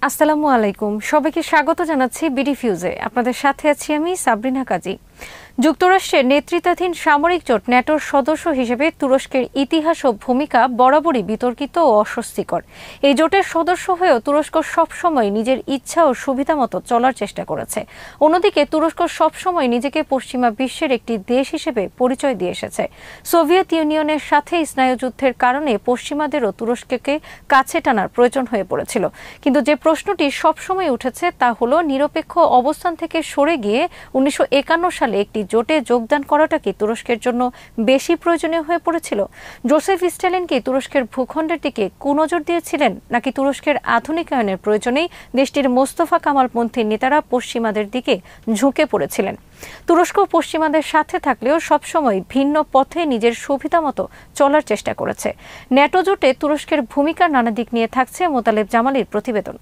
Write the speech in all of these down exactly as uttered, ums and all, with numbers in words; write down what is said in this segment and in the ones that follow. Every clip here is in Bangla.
আসসালামু আলাইকুম, সবাইকে স্বাগত জানাচ্ছি বিডি ফিউজে। আপনাদের সাথে আছি আমি সাবরিনা কাজী। যুক্তরাষ্ট্রের নেতৃত্বাধীন সামরিক জোট ন্যাটোর সদস্য হিসেবে তুরস্কের ইতিহাস ও ভূমিকা বরাবরই বিতর্কিত ও অস্বস্তিকর। এই জোটের সদস্য হয়েও তুরস্ক সবসময় নিজের ইচ্ছা ও সুবিধা মতো চলার চেষ্টা করেছে। অন্যদিকে তুরস্ক সবসময় নিজেকে পশ্চিমা বিশ্বের একটি দেশ হিসেবে পরিচয় দিয়ে এসেছে। সোভিয়েত ইউনিয়নের সাথে স্নায়ুযুদ্ধের কারণে পশ্চিমাদেরও তুরস্ককে কাছে টানার প্রয়োজন হয়ে পড়েছিল। কিন্তু যে প্রশ্নটি সবসময় উঠেছে তা হলো, নিরপেক্ষ অবস্থান থেকে সরে গিয়ে উনিশশো একান্ন সালে একটি জোটে যোগদান করাটা কি তুরস্কের জন্য বেশি প্রয়োজনীয় হয়ে পড়েছিল? জোসেফ স্ট্যালিন কি তুরস্কের ভূখণ্ডের দিকে কুনজর দিয়েছিলেন, নাকি তুরস্কের আধুনিকায়নের প্রয়োজনেই দেশটির মোস্তফা কামালপন্থী নেতারা পশ্চিমাদের দিকে ঝুঁকে পড়েছিলেন? তুরস্ক পশ্চিমাদের সাথে থাকলেও সবসময় ভিন্ন পথে নিজের সুবিধা মতো চলার চেষ্টা করেছে। ন্যাটো জোটে তুরস্কের ভূমিকার নানা দিক নিয়ে থাকছে মোতালেব জামালির প্রতিবেদন।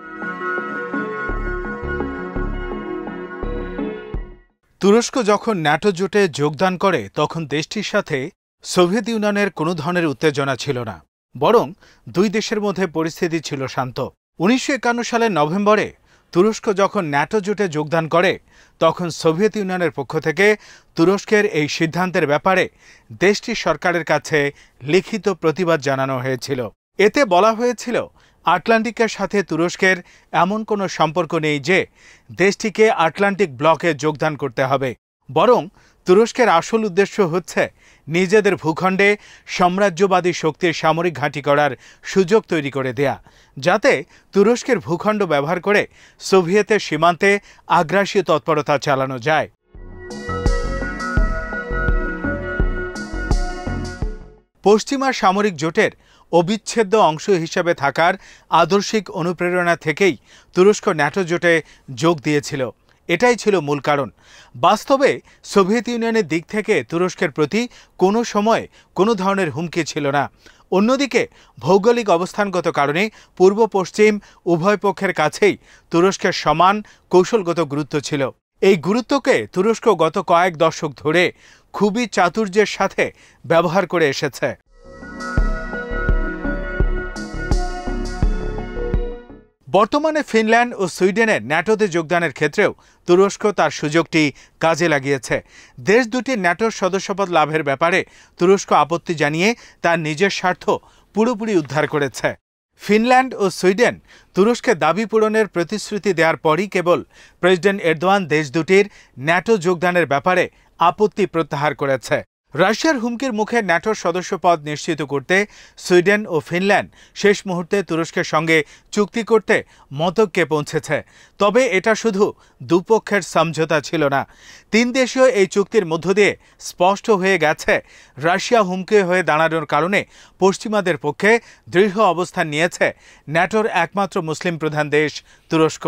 তুরস্ক যখন ন্যাটো জোটে যোগদান করে তখন দেশটির সাথে সোভিয়েত ইউনিয়নের কোনো ধরনের উত্তেজনা ছিল না, বরং দুই দেশের মধ্যে পরিস্থিতি ছিল শান্ত। উনিশশো একান্ন সালের নভেম্বরে তুরস্ক যখন ন্যাটো জোটে যোগদান করে তখন সোভিয়েত ইউনিয়নের পক্ষ থেকে তুরস্কের এই সিদ্ধান্তের ব্যাপারে দেশটির সরকারের কাছে লিখিত প্রতিবাদ জানানো হয়েছিল। এতে বলা হয়েছিল, আটলান্টিকের সাথে তুরস্কের এমন কোনো সম্পর্ক নেই যে দেশটিকে আটলান্টিক ব্লকে যোগদান করতে হবে, বরং তুরস্কের আসল উদ্দেশ্য হচ্ছে নিজেদের ভূখণ্ডে সাম্রাজ্যবাদী শক্তির সামরিক ঘাঁটি করার সুযোগ তৈরি করে দেয়া, যাতে তুরস্কের ভূখণ্ড ব্যবহার করে সোভিয়েতের সীমান্তে আগ্রাসী তৎপরতা চালানো যায়। পশ্চিমা সামরিক জোটের অবিচ্ছেদ্য অংশ হিসেবে থাকার আদর্শিক অনুপ্রেরণা থেকেই তুরস্ক ন্যাটো জোটে যোগ দিয়েছিল। এটাই ছিল মূল কারণ। বাস্তবে সোভিয়েত ইউনিয়নের দিক থেকে তুরস্কের প্রতি কোনো সময় কোনো ধরনের হুমকি ছিল না। অন্যদিকে ভৌগোলিক অবস্থানগত কারণে পূর্ব পশ্চিম উভয় পক্ষের কাছেই তুরস্কের সমান কৌশলগত গুরুত্ব ছিল। এই গুরুত্বকে তুরস্ক গত কয়েক দশক ধরে খুবই চাতুর্যের সাথে ব্যবহার করে এসেছে। বর্তমানে ফিনল্যান্ড ও সুইডেনের ন্যাটোতে যোগদানের ক্ষেত্রেও তুরস্ক তার সুযোগটি কাজে লাগিয়েছে। দেশ দুটির ন্যাটোর সদস্যপদ লাভের ব্যাপারে তুরস্ক আপত্তি জানিয়ে তার নিজের স্বার্থ পুরোপুরি উদ্ধার করেছে। ফিনল্যান্ড ও সুইডেন তুরস্কের দাবি পূরণের প্রতিশ্রুতি দেওয়ার পরই কেবল প্রেসিডেন্ট এরদোয়ান দেশ দুটির ন্যাটো যোগদানের ব্যাপারে আপত্তি প্রত্যাহার করেছে। রাশিয়ার হুমকির মুখে ন্যাটোর সদস্যপদ নিশ্চিত করতে সুইডেন ও ফিনল্যান্ড শেষ মুহূর্তে তুরস্কের সঙ্গে চুক্তি করতে মতৈক্যে পৌঁছেছে। তবে এটা শুধু দুপক্ষের সমঝোতা ছিল না, তিন দেশীয় এই চুক্তির মধ্য দিয়ে স্পষ্ট হয়ে গেছে রাশিয়া হুমকি হয়ে দাঁড়ানোর কারণে পশ্চিমাদের পক্ষে দৃঢ় অবস্থান নিয়েছে ন্যাটোর একমাত্র মুসলিম প্রধান দেশ তুরস্ক।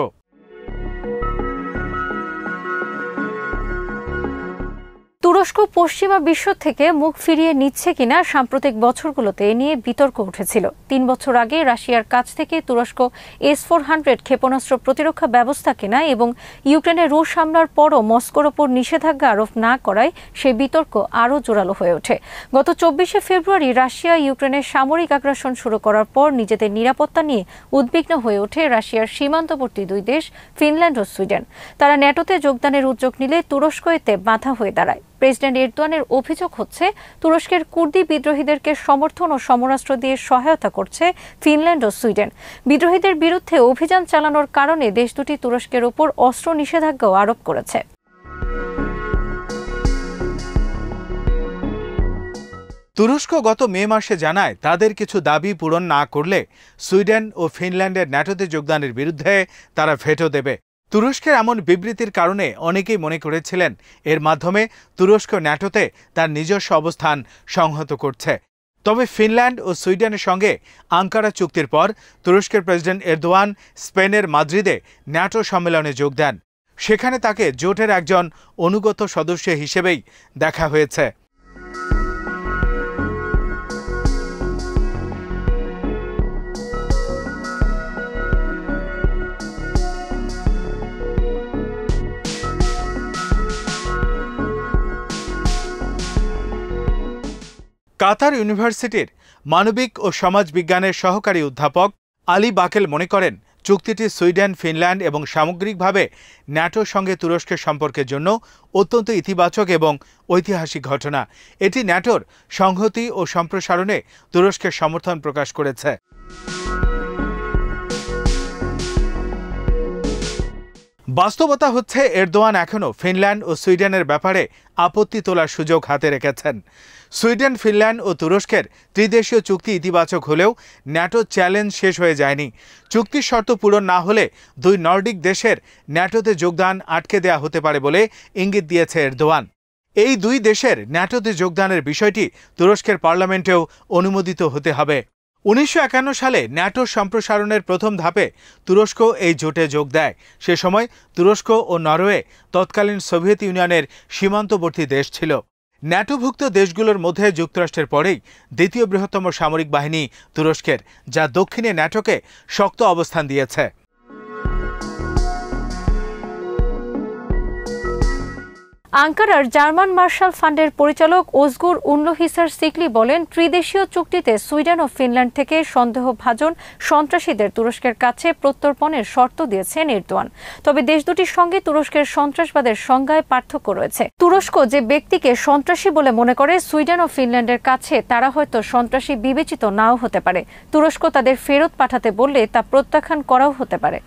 তুরস্ক পশ্চিমা বিশ্ব থেকে মুখ ফিরিয়ে নিচ্ছে কিনা সাম্প্রতিক বছরগুলোতে এ নিয়ে বিতর্ক উঠেছিল। তিন বছর আগে রাশিয়ার কাছ থেকে তুরস্ক এস ফোর হান্ড্রেড ক্ষেপণাস্ত্র প্রতিরক্ষা ব্যবস্থা কেনা এবং ইউক্রেনে রুশ হামলার পরও মস্কোর ওপর নিষেধাজ্ঞা আরোপ না করায় সেই বিতর্ক আরও জোরালো হয়ে ওঠে। গত চব্বিশে ফেব্রুয়ারি রাশিয়া ইউক্রেনের সামরিক আগ্রাসন শুরু করার পর নিজেদের নিরাপত্তা নিয়ে উদ্বিগ্ন হয়ে ওঠে রাশিয়ার সীমান্তবর্তী দুই দেশ ফিনল্যান্ড ও সুইডেন। তারা ন্যাটোতে যোগদানের উদ্যোগ নিলে তুরস্ক এতে বাধা হয়ে দাঁড়ায়। প্রেসিডেন্ট এরদোয়ানের অভিযোগ হচ্ছে, তুরস্কের কুর্দি বিদ্রোহীদেরকে সমর্থন ও সমরাস্ত্র দিয়ে সহায়তা করছে ফিনল্যান্ড ও সুইডেন। বিদ্রোহীদের বিরুদ্ধে অভিযান চালানোর কারণে দেশ দুটি তুরস্কের ওপর অস্ত্র নিষেধাজ্ঞাও আরোপ করেছে। তুরস্ক গত মে মাসে জানায়, তাদের কিছু দাবি পূরণ না করলে সুইডেন ও ফিনল্যান্ডের ন্যাটোতে যোগদানের বিরুদ্ধে তারা ভেটো দেবে। তুরস্কের এমন বিবৃতির কারণে অনেকেই মনে করেছিলেন এর মাধ্যমে তুরস্ক ন্যাটোতে তার নিজস্ব অবস্থান সংহত করছে। তবে ফিনল্যান্ড ও সুইডেনের সঙ্গে আঙ্কারা চুক্তির পর তুরস্কের প্রেসিডেন্ট এরদোয়ান স্পেনের মাদ্রিদে ন্যাটো সম্মেলনে যোগ দেন। সেখানে তাকে জোটের একজন অনুগত সদস্য হিসেবেই দেখা হয়েছে। কাতার ইউনিভার্সিটির মানবিক ও সমাজ বিজ্ঞানের সহকারী অধ্যাপক আলী বাকেল মনে করেন, চুক্তিটি সুইডেন, ফিনল্যান্ড এবং সামগ্রিকভাবে ন্যাটোর সঙ্গে তুরস্কের সম্পর্কের জন্য অত্যন্ত ইতিবাচক এবং ঐতিহাসিক ঘটনা। এটি ন্যাটোর সংহতি ও সম্প্রসারণে তুরস্কের সমর্থন প্রকাশ করেছে। বাস্তবতা হচ্ছে এরদোয়ান এখনও ফিনল্যান্ড ও সুইডেনের ব্যাপারে আপত্তি তোলার সুযোগ হাতে রেখেছেন। সুইডেন, ফিনল্যান্ড ও তুরস্কের ত্রিদেশীয় চুক্তি ইতিবাচক হলেও ন্যাটো চ্যালেঞ্জ শেষ হয়ে যায়নি। চুক্তির শর্ত পূরণ না হলে দুই নর্ডিক দেশের ন্যাটোতে যোগদান আটকে দেয়া হতে পারে বলে ইঙ্গিত দিয়েছে এরদোয়ান। এই দুই দেশের ন্যাটোতে যোগদানের বিষয়টি তুরস্কের পার্লামেন্টেও অনুমোদিত হতে হবে। উনিশশো একান্ন সালে ন্যাটোর সম্প্রসারণের প্রথম ধাপে তুরস্ক এই জোটে যোগ দেয়। সে সময় তুরস্ক ও নরওয়ে তৎকালীন সোভিয়েত ইউনিয়নের সীমান্তবর্তী দেশ ছিল। ন্যাটোভুক্ত দেশগুলোর মধ্যে যুক্তরাষ্ট্রের পরেই দ্বিতীয় বৃহত্তম সামরিক বাহিনী তুরস্কের, যা দক্ষিণে ন্যাটোকে শক্ত অবস্থান দিয়েছে। আঙ্কারার জার্মান মার্শাল ফান্ডের পরিচালক ওজগুর উনলোহিসার সিকলি বলেন, ত্রিদেশীয় চুক্তিতে সুইডেন ও ফিনল্যান্ড থেকে সন্দেহভাজন সন্ত্রাসীদের তুরস্কের কাছে প্রত্যর্পণের শর্ত দিয়েছেন এরদোয়ান। তবে দেশ দুটির সঙ্গে তুরস্কের সন্ত্রাসবাদের সংজ্ঞায় পার্থক্য রয়েছে। তুরস্ক যে ব্যক্তিকে সন্ত্রাসী বলে মনে করে সুইডেন ও ফিনল্যান্ডের কাছে তারা হয়তো সন্ত্রাসী বিবেচিত নাও হতে পারে। তুরস্ক তাদের ফেরত পাঠাতে বললে তা প্রত্যাখ্যান করাও হতে পারে।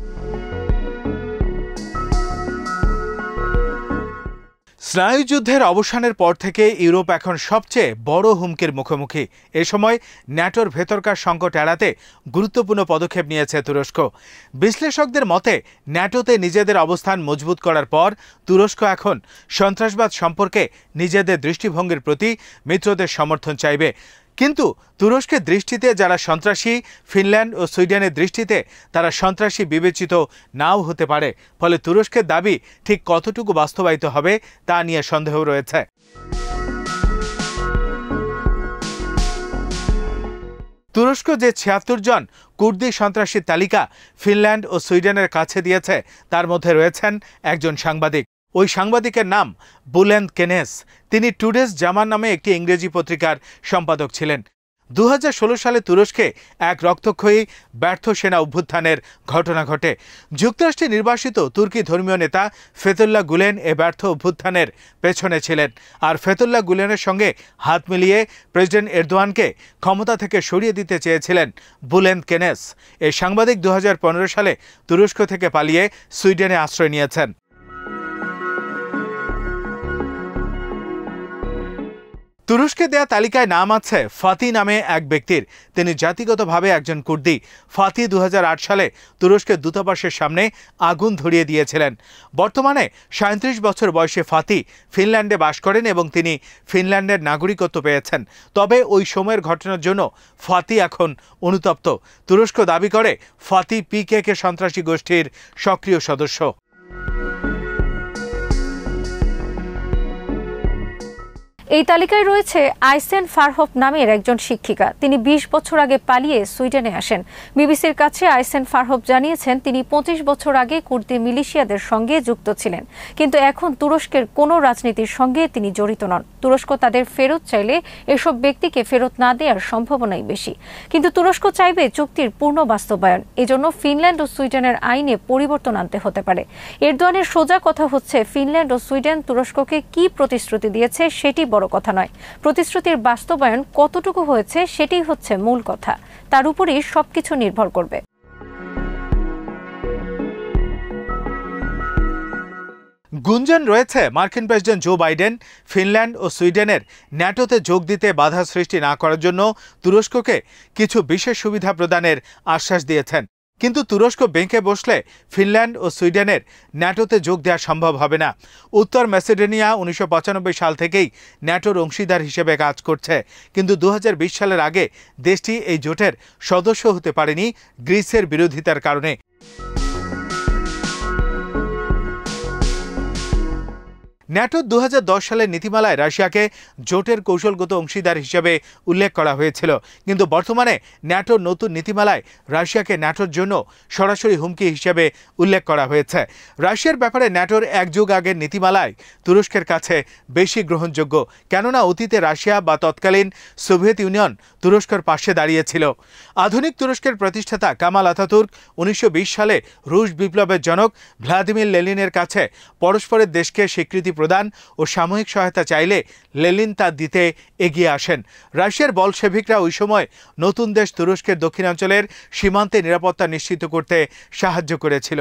স্নায়ুযুদ্ধের অবসানের পর থেকে ইউরোপ এখন সবচেয়ে বড় হুমকির মুখোমুখি। এ সময় ন্যাটোর ভেতরকার সংকট এড়াতে গুরুত্বপূর্ণ পদক্ষেপ নিয়েছে তুরস্ক। বিশ্লেষকদের মতে ন্যাটোতে নিজেদের অবস্থান মজবুত করার পর তুরস্ক এখন সন্ত্রাসবাদ সম্পর্কে নিজেদের দৃষ্টিভঙ্গির প্রতি মিত্রদের সমর্থন চাইবে। কিন্তু তুরস্কের দৃষ্টিতে যারা সন্ত্রাসী, ফিনল্যান্ড ও সুইডেনের দৃষ্টিতে তারা সন্ত্রাসী বিবেচিত নাও হতে পারে। ফলে তুরস্কের দাবি ঠিক কতটুকু বাস্তবায়িত হবে তা নিয়ে সন্দেহ রয়েছে। তুরস্ক যে ছিয়াত্তর জন কুর্দি সন্ত্রাসীর তালিকা ফিনল্যান্ড ও সুইডেনের কাছে দিয়েছে, তার মধ্যে রয়েছেন একজন সাংবাদিক। ওই সাংবাদিকের নাম বুলেন্দ কেনেস। তিনি টুডেস জামান নামে একটি ইংরেজি পত্রিকার সম্পাদক ছিলেন। দু হাজার ষোলো সালে তুরস্কে এক রক্তক্ষয়ী ব্যর্থ সেনা অভ্যুত্থানের ঘটনা ঘটে। যুক্তরাষ্ট্রে নির্বাসিত তুর্কি ধর্মীয় নেতা ফেতুল্লাহ গুলেন এ ব্যর্থ অভ্যুত্থানের পেছনে ছিলেন। আর ফেতুল্লাহ গুলেনের সঙ্গে হাত মিলিয়ে প্রেসিডেন্ট এরদোয়ানকে ক্ষমতা থেকে সরিয়ে দিতে চেয়েছিলেন বুলেন্দ কেনেস। এই সাংবাদিক দু হাজার পনেরো সালে তুরস্ক থেকে পালিয়ে সুইডেনে আশ্রয় নিয়েছেন। তুরস্কে দেয়া তালিকায় নাম আছে ফাতি নামে এক ব্যক্তির। তিনি জাতিগতভাবে একজন কুর্দি। ফাতি দু হাজার আট সালে তুরস্কের দূতাবাসের সামনে আগুন ধরিয়ে দিয়েছিলেন। বর্তমানে সাঁত্রিশ বছর বয়সে ফাতি ফিনল্যান্ডে বাস করেন এবং তিনি ফিনল্যান্ডের নাগরিকত্ব পেয়েছেন। তবে ওই সময়ের ঘটনার জন্য ফাতি এখন অনুতপ্ত। তুরস্ক দাবি করে ফাতি পিকেকে সন্ত্রাসী গোষ্ঠীর সক্রিয় সদস্য। এই তালিকায় রয়েছে আইসেন ফারহফ নামের একজন শিক্ষিকা। তিনি বিশ বছর আগে পালিয়ে সুইডেনে আসেন। বিবিসির কাছে আইসেন ফারহফ জানিয়েছেন তিনি পঁচিশ বছর আগে কুর্দি মিলিশিয়াদের সঙ্গে যুক্ত ছিলেন, কিন্তু এখন তুরস্কের কোনো রাজনীতির সঙ্গে তিনি জড়িত নন। তুরস্ক তাদের ফেরত চাইলে এসব ব্যক্তিকে ফেরত না দেওয়ার সম্ভাবনাই বেশি। কিন্তু তুরস্ক চাইবে চুক্তির পূর্ণ বাস্তবায়ন। এজন্য ফিনল্যান্ড ও সুইডেনের আইনে পরিবর্তন আনতে হতে পারে। এরদোয়ানের সোজা কথা হচ্ছে, ফিনল্যান্ড ও সুইডেন তুরস্ককে কি প্রতিশ্রুতি দিয়েছে সেটি বড় কথা নয়, প্রতিশ্রুতির বাস্তবায়ন কতটুকু হয়েছে সেটাই হচ্ছে মূল কথা। তার উপরই সবকিছু নির্ভর করবে। গুঞ্জন রয়েছে মার্কিন প্রেসিডেন্ট জো বাইডেন ফিনল্যান্ড ও সুইডেনের ন্যাটোতে যোগ দিতে বাধা সৃষ্টি না করার জন্য তুরস্ককে কিছু বিশেষ সুবিধা প্রদানের আশ্বাস দিয়েছেন। কিন্তু তুরস্ক বেঁকে বসলে ফিনল্যান্ড ও সুইডেনের ন্যাটোতে যোগ দেওয়া সম্ভব হবে না। উত্তর ম্যাসেডোনিয়া উনিশশো পঁচানব্বই সাল থেকেই ন্যাটোর অংশীদার হিসেবে কাজ করছে, কিন্তু দু হাজার বিশ সালের আগে দেশটি এই জোটের সদস্য হতে পারেনি গ্রিসের বিরোধিতার কারণে। ন্যাটোর দু হাজার দশ সালের নীতিমালায় রাশিয়াকে জোটের কৌশলগত অংশীদার হিসেবে উল্লেখ করা হয়েছিল, কিন্তু বর্তমানে ন্যাটোর নতুন নীতিমালায় রাশিয়াকে ন্যাটোর জন্য সরাসরি হুমকি হিসেবে উল্লেখ করা হয়েছে। রাশিয়ার ব্যাপারে ন্যাটোর এক যুগ আগের নীতিমালায় তুরস্কের কাছে বেশি গ্রহণযোগ্য, কেননা অতীতে রাশিয়া বা তৎকালীন সোভিয়েত ইউনিয়ন তুরস্কের পাশে দাঁড়িয়েছিল। আধুনিক তুরস্কের প্রতিষ্ঠাতা কামাল আতাতুর্ক উনিশশো বিশ সালে রুশ বিপ্লবের জনক ভ্লাদিমির লেনিনের কাছে পরস্পরের দেশকে স্বীকৃতি প্রদান ও সাময়িক সহায়তা চাইলে লেনিন তা দিতে এগিয়ে আসেন। রাশিয়ার বলশেভিকরা ওই সময় নতুন দেশ তুরস্কের দক্ষিণাঞ্চলের সীমান্তে নিরাপত্তা নিশ্চিত করতে সাহায্য করেছিল।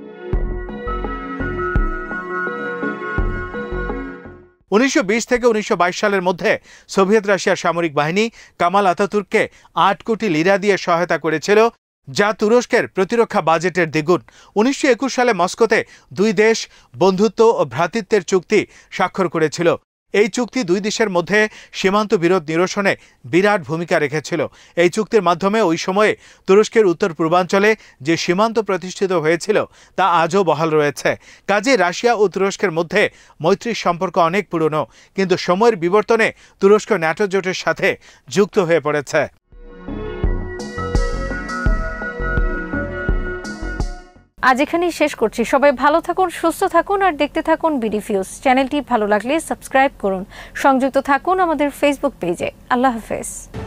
উনিশশো বিশ থেকে উনিশশো বাইশ সালের মধ্যে সোভিয়েত রাশিয়ার সামরিক বাহিনী কামাল আতাতুর্ককে আট কোটি লিরা দিয়ে সহায়তা করেছিল, যা তুরস্কের প্রতিরক্ষা বাজেটের দ্বিগুণ। উনিশশো একুশ সালে মস্কোতে দুই দেশ বন্ধুত্ব ও ভ্রাতৃত্বের চুক্তি স্বাক্ষর করেছিল। এই চুক্তি দুই দেশের মধ্যে সীমান্ত বিরোধ নিরসনে বিরাট ভূমিকা রেখেছিল। এই চুক্তির মাধ্যমে ওই সময়ে তুরস্কের উত্তর পূর্বাঞ্চলে যে সীমান্ত প্রতিষ্ঠিত হয়েছিল তা আজও বহাল রয়েছে। কাজে রাশিয়া ও তুরস্কের মধ্যে মৈত্রীর সম্পর্ক অনেক পুরনো, কিন্তু সময়ের বিবর্তনে তুরস্ক ন্যাটো জোটের সাথে যুক্ত হয়ে পড়েছে। আজ এখানেই শেষ করছি। সবাই ভালো থাকুন, সুস্থ থাকুন আর দেখতে থাকুন বিডি ফিউজ। চ্যানেলটি ভালো লাগলে সাবস্ক্রাইব করুন, সংযুক্ত থাকুন আমাদের ফেসবুক পেজে। আল্লাহ হাফেজ।